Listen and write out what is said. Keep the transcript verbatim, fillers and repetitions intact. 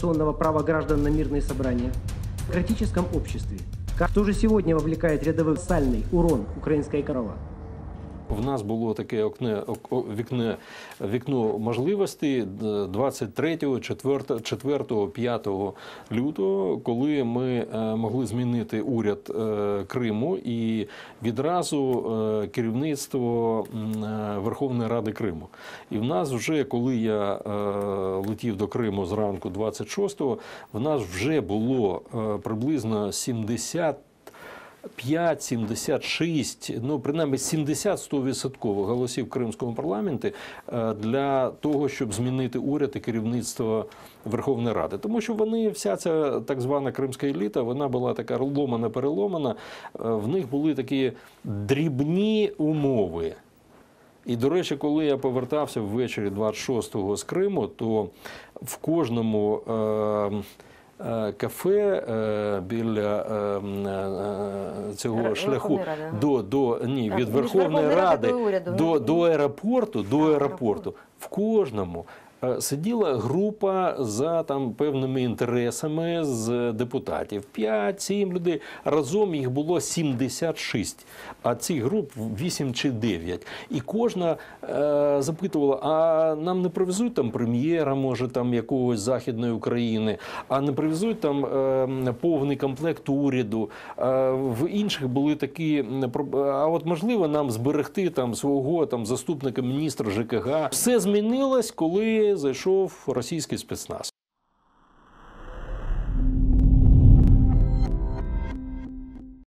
конституционного права граждан на мирные собрания, в демократическом обществе, что же сегодня вовлекает рядовых в сальный урон украинской экономики. В нас було таке окне, вікне, вікно можливостей двадцять третього, четвертого, п'ятого лютого, коли ми могли змінити уряд Криму і відразу керівництво Верховної Ради Криму. І в нас вже, коли я летів до Криму зранку двадцять шостого, в нас вже було приблизно сімдесят п'ять - сімдесят шість, ну, принаймні сімдесят - сто відсотків голосів в Кримському парламенті для того, щоб змінити уряд і керівництво Верховної Ради. Тому що вони, вся ця так звана кримська еліта, вона була така ломана-переломана, в них були такі дрібні умови. І, до речі, коли я повертався ввечері двадцять шостого з Криму, то в кожному кафе біля цього шляху до, до, ні, від Верховної Ради до, до аеропорту, до аеропорту, в кожному сиділа група за там певними інтересами з депутатів. п'ять-сім людей. Разом їх було сімдесят шість, а цих груп вісім чи дев'ять. І кожна е, запитувала, а нам не привезуть там прем'єра, може, там якогось Західної України, а не привезуть там е, повний комплект уряду. Е, в інших були такі, а от можливо нам зберегти там свого там заступника міністра ЖКГ. Все змінилось, коли зайшов російський спецназ.